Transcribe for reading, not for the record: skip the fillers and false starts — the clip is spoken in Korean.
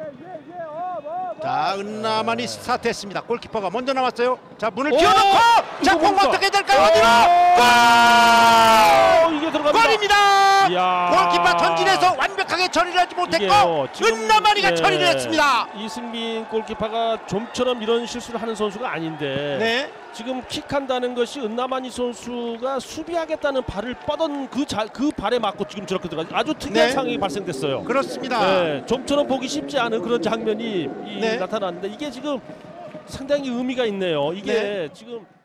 자, 은나만이 스타트했습니다. 골키퍼가 먼저 나왔어요. 자, 문을 띄워놓고 자, 공 어떻게 될까요? 어디로? 이게 들어갑니다. 골입니다. 이야. 골키퍼 전진해서 완벽하게 처리를 하지 못했고 은나만이가 처리를 했습니다. 이승민 골키퍼가 좀처럼 이런 실수를 하는 선수가 아닌데 네. 지금 킥한다는 것이 은나만이 선수가 수비하겠다는 발을 뻗은 그 발에 맞고 지금 저렇게 들어가 아주 특이한 네. 상황이 발생됐어요. 그렇습니다. 네, 좀처럼 보기 쉽지 않은 그런 장면이 네. 나타났는데 이게 지금 상당히 의미가 있네요. 이게 네. 지금